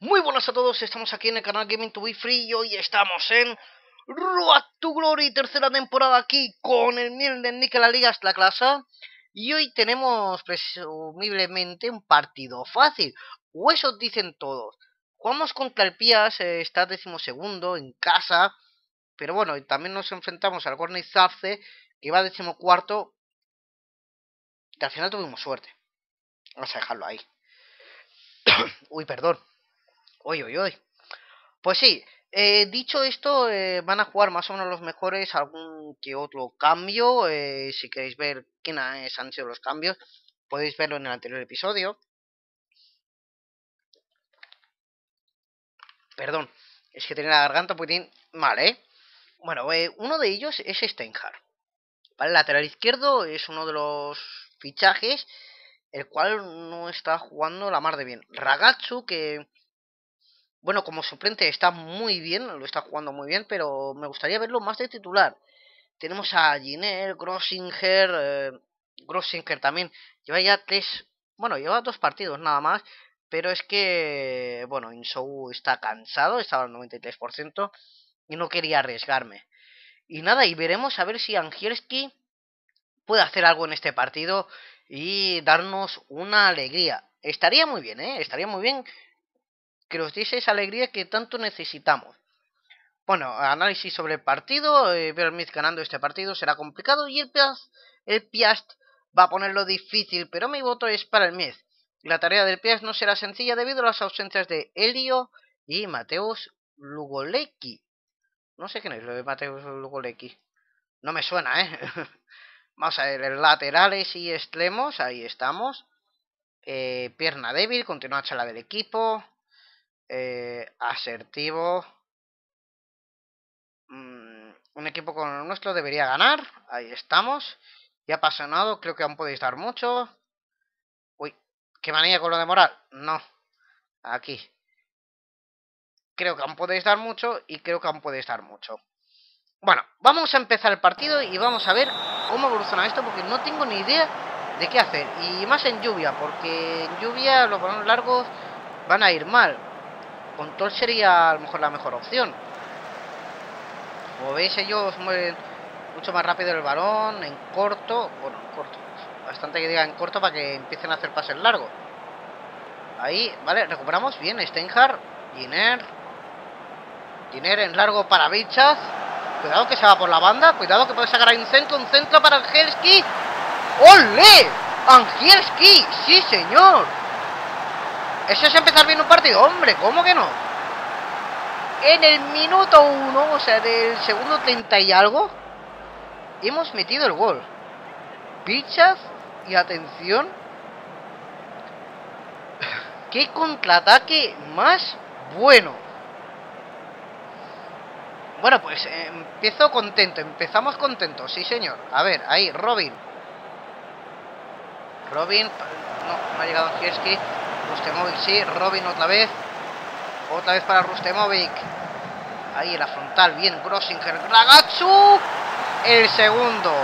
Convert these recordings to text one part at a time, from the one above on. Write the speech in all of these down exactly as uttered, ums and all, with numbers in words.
Muy buenas a todos, estamos aquí en el canal Gaming to be Free y hoy estamos en Road to Glory, tercera temporada aquí con el miel de Nick en la Liga hasta la clase. Y hoy tenemos presumiblemente un partido fácil, o eso dicen todos. Jugamos contra el Pias, eh, está decimosegundo en casa, pero bueno, y también nos enfrentamos al Gorney Zarce, que va decimocuarto, que al final tuvimos suerte. Vamos a dejarlo ahí. Uy, perdón. Uy, uy, uy. Pues sí, eh, dicho esto, eh, van a jugar más o menos los mejores, algún que otro cambio. Eh, si queréis ver quiénes han sido los cambios, podéis verlo en el anterior episodio. Perdón, es que tenía la garganta un poquitín mal, ¿eh? Bueno, eh, uno de ellos es Steinhardt. ¿Vale? El lateral izquierdo es uno de los fichajes, el cual no está jugando la mar de bien. Ragazzu, que... Bueno, como suplente está muy bien, lo está jugando muy bien, pero me gustaría verlo más de titular. Tenemos a Giner, Grossinger, eh, Grossinger también. Lleva ya tres, bueno, lleva dos partidos nada más, pero es que, bueno, Insou está cansado, estaba al noventa y tres por ciento y no quería arriesgarme. Y nada, y veremos a ver si Angielski puede hacer algo en este partido y darnos una alegría. Estaría muy bien, ¿eh? Estaría muy bien que nos diese esa alegría que tanto necesitamos. Bueno, análisis sobre el partido. eh, Vermith ganando este partido será complicado y el Piast, el Piast va a ponerlo difícil, pero mi voto es para el Miz. La tarea del Piast no será sencilla debido a las ausencias de Elio y Mateusz Lugolecki. No sé quién es lo de Mateusz Lugolecki. No me suena, ¿eh? Vamos a ver, laterales y extremos, ahí estamos. Eh, pierna débil, continúa la del equipo. Eh, asertivo. Mm, un equipo como el nuestro debería ganar. Ahí estamos. Y apasionado, creo que aún podéis dar mucho. Uy, ¿qué manía con lo de moral? No, aquí. Creo que aún podéis dar mucho y creo que aún podéis dar mucho. Bueno, vamos a empezar el partido y vamos a ver cómo evoluciona esto, porque no tengo ni idea de qué hacer. Y más en lluvia, porque en lluvia los balones largos van a ir mal. Control sería a lo mejor la mejor opción. Como veis, ellos mueven mucho más rápido el balón en corto. Bueno, en corto. Bastante que diga en corto para que empiecen a hacer pases largos. Ahí, vale, recuperamos bien. Steinhardt, Giner. Giner en largo para Bichaz. Cuidado que se va por la banda. Cuidado que puede sacar ahí un centro. Un centro para Angielski. ¡Olé! ¡Angielski! ¡Sí, señor! Eso es empezar bien un partido. Hombre, ¿cómo que no? En el minuto uno, o sea, del segundo treinta y algo, hemos metido el gol. Bichaz, y atención, qué contraataque más bueno. Bueno, pues eh, empiezo contento, empezamos contentos, sí señor. A ver, ahí, Robin. Robin, no, no ha llegado Angielski. Rustemovic sí, Robin otra vez. Otra vez para Rustemovic. Ahí la frontal, bien, Grossinger. Ragazzu, el segundo.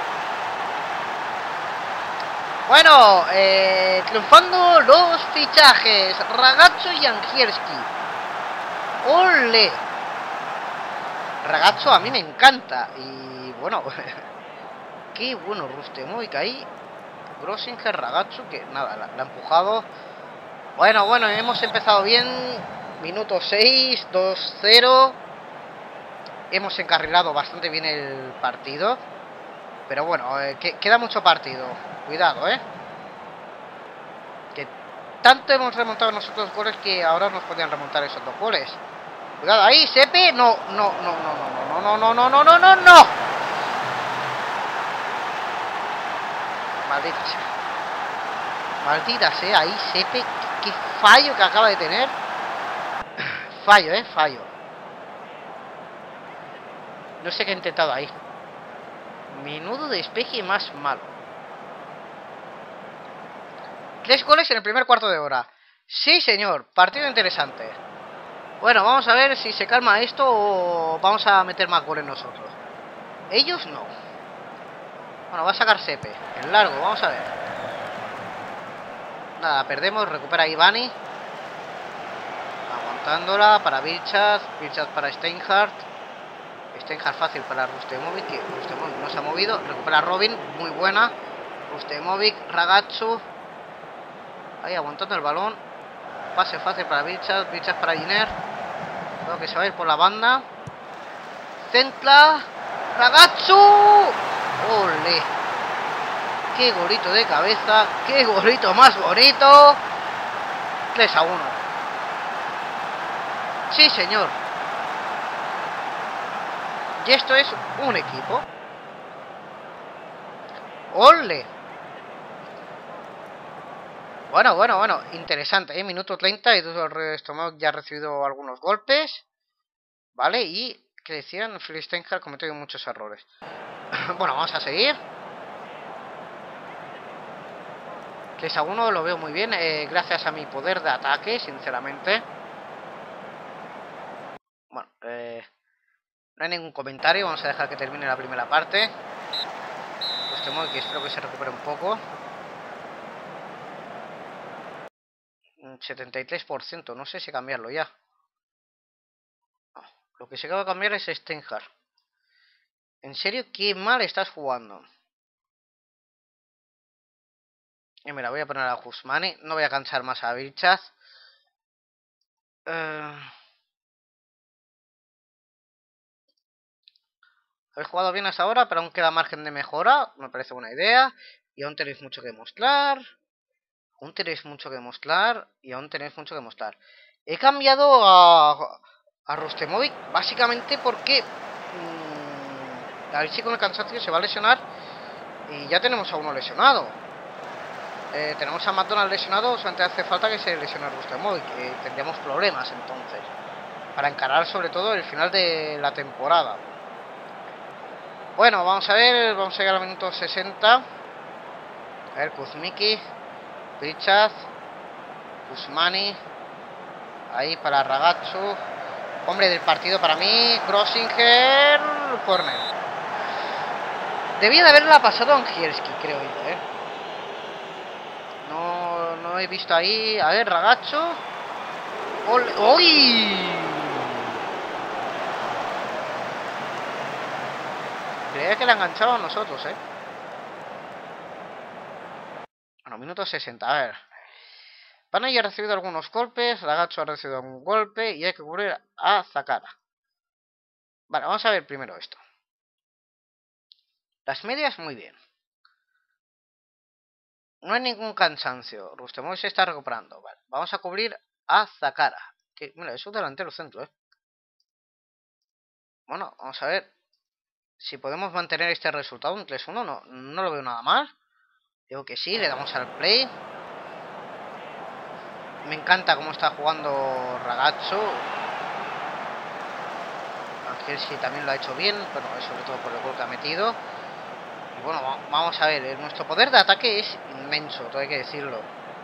Bueno, eh, triunfando los fichajes. Ragazzu y Angielski. ¡Ole! Ragazzu a mí me encanta. Y bueno, qué bueno Rustemovic ahí. Grossinger, Ragazzu, que nada, la, la ha empujado. Bueno, bueno, hemos empezado bien. Minuto seis, dos cero. Hemos encarrilado bastante bien el partido. Pero bueno, eh, que, queda mucho partido. Cuidado, eh. Que tanto hemos remontado nosotros goles que ahora nos podían remontar esos dos goles. Cuidado ahí, Sepe. No, no, no, no, no, no, no, no, no, no, no, no. Maldita sea. Maldita sea, ahí Sepe. Qué fallo que acaba de tener. Fallo, eh, fallo. No sé qué he intentado ahí. Menudo despeje más malo. Tres goles en el primer cuarto de hora. Sí, señor. Partido interesante. Bueno, vamos a ver si se calma esto o vamos a meter más goles nosotros. Ellos no. Bueno, va a sacar Sepe. En largo, vamos a ver. Nada, perdemos. Recupera Ivani. aguantándola para Vilchaz. Vilchaz para Steinhardt. Steinhardt fácil para Rustemovic, que Rustemovic no se ha movido. Recupera Robin, muy buena. Rustemovic, Ragazzo. Ahí aguantando el balón. Pase fácil para Vilchaz. Vilchaz para Giner. Creo que se va a ir por la banda. Centla. Ragazzo. ¡Ole! ¡Qué golito de cabeza! ¡Qué golito más bonito! tres a uno. Sí, señor. Y esto es un equipo. ¡Ole! Bueno, bueno, bueno. Interesante, ¿eh? Minuto treinta y Rustemovic ya ha recibido algunos golpes. ¿Vale? Y, que decían, Steinhardt ha cometido muchos errores. Bueno, vamos a seguir. tres a uno lo veo muy bien, eh, gracias a mi poder de ataque, sinceramente. Bueno, eh, no hay ningún comentario, vamos a dejar que termine la primera parte. Pues temo que espero que se recupere un poco. setenta y tres por ciento, no sé si cambiarlo ya. No, lo que se acaba de cambiar es Steinhardt. En serio, qué mal estás jugando. Y mira, voy a poner a Guzmani. No voy a cansar más a Vilchaz. Eh... Habéis jugado bien hasta ahora, pero aún queda margen de mejora. Me parece buena idea. Y aún tenéis mucho que mostrar. Aún tenéis mucho que mostrar. Y aún tenéis mucho que mostrar. He cambiado a, a Rustemovic básicamente porque... Mmm, a ver si con el cansancio se va a lesionar. Y ya tenemos a uno lesionado. Eh, tenemos a McDonald lesionado. Solamente hace falta que se lesione Rustemovic. Que tendríamos problemas entonces. Para encarar sobre todo el final de la temporada. Bueno, vamos a ver, vamos a llegar al minuto sesenta. A ver, Kuzmiki, Vilchaz, Guzmani. Ahí para Ragazzo. Hombre del partido para mí, Grosinger, corner. Debía de haberla pasado a Angielski, creo yo, ¿eh? No, no he visto ahí. A ver, Ragazzo. ¡Uy! Creía que le han enganchado a nosotros, ¿eh? Bueno, minuto sesenta, a ver. Panay ha recibido algunos golpes, Ragazzo ha recibido algún golpe y hay que cubrir a Zakara. Vale, vamos a ver primero esto. Las medias, muy bien. No hay ningún cansancio. Rustemovic se está recuperando. Vale, vamos a cubrir a Zakara. Que, mira, es un delantero centro, ¿eh? Bueno, vamos a ver si podemos mantener este resultado. Un tres uno, no, no lo veo nada mal. Digo que sí, le damos al play. Me encanta cómo está jugando Ragazzo. Angielski también lo ha hecho bien, pero sobre todo por el gol que ha metido. Y bueno, vamos a ver, nuestro poder de ataque es inmenso, todo hay que decirlo.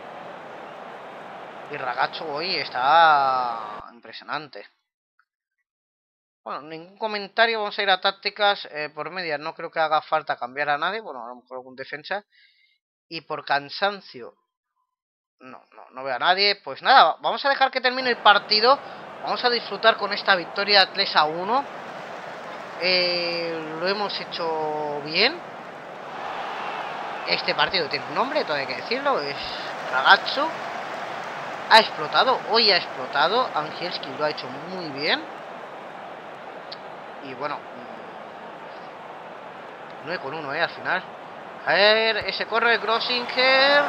Y Ragazzo hoy está impresionante. Bueno, ningún comentario, vamos a ir a tácticas. Eh, por media no creo que haga falta cambiar a nadie, bueno, a lo mejor algún defensa. Y por cansancio, no, no, no veo a nadie. Pues nada, vamos a dejar que termine el partido. Vamos a disfrutar con esta victoria tres a uno. Eh, lo hemos hecho bien. Este partido tiene un nombre, todo hay que decirlo. Es Ragazzo. Ha explotado, hoy ha explotado. Angielski lo ha hecho muy bien. Y bueno, nueve con uno, eh, al final. A ver, ese corre Grosinger.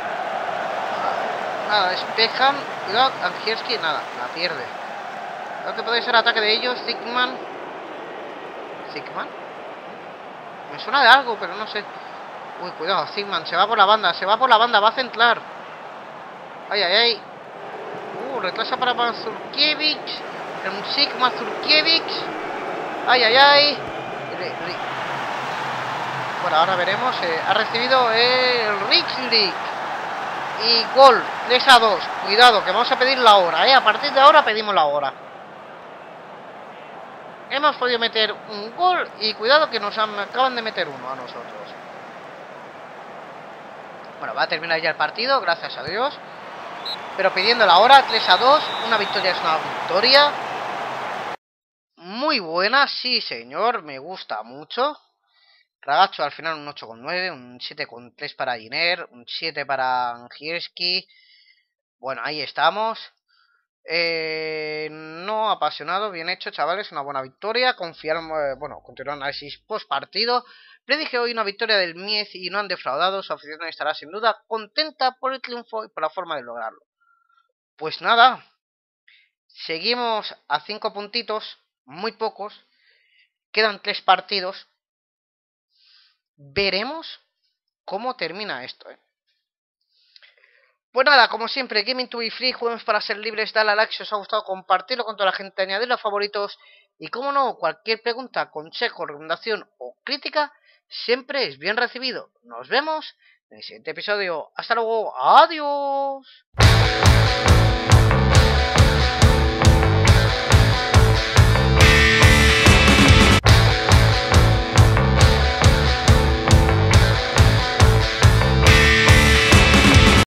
Nada, despejan. Cuidado, Angielski, nada, la pierde. Creo que puede ser ataque de ellos. Zigman. Zigman. Me suena de algo, pero no sé. Uy, cuidado, Zigman. Se va por la banda, se va por la banda, va a centrar. Ay, ay, ay. Uh, retrasa para Mazurkiewicz. Un Sigma Zurkiewicz. Ay, ay, ay. Bueno, ahora veremos. Eh, ha recibido el Rixlick. Y gol. tres a dos. Cuidado, que vamos a pedir la hora, ¿eh? A partir de ahora pedimos la hora. Hemos podido meter un gol. Y cuidado que nos han, acaban de meter uno a nosotros. Bueno, va a terminar ya el partido, gracias a Dios. pero pidiendo la hora. Tres a dos, una victoria es una victoria. Muy buena, sí señor, me gusta mucho. Ragacho al final un ocho coma nueve, un siete coma tres para Giner, un siete para Angierski. Bueno, ahí estamos. Eh, no apasionado, bien hecho, chavales, una buena victoria. Confiaron, eh, bueno, continuar análisis post partido. Predije hoy una victoria del Miez y no han defraudado. Su afición estará sin duda contenta por el triunfo y por la forma de lograrlo. Pues nada, seguimos a cinco puntitos, muy pocos. Quedan tres partidos. Veremos cómo termina esto, ¿eh? Pues nada, como siempre, Gaming to be Free, juegos para ser libres, dale a like si os ha gustado, compartirlo con toda la gente, añadirlo a favoritos y como no, cualquier pregunta, consejo, recomendación o crítica siempre es bien recibido. Nos vemos en el siguiente episodio. Hasta luego, adiós.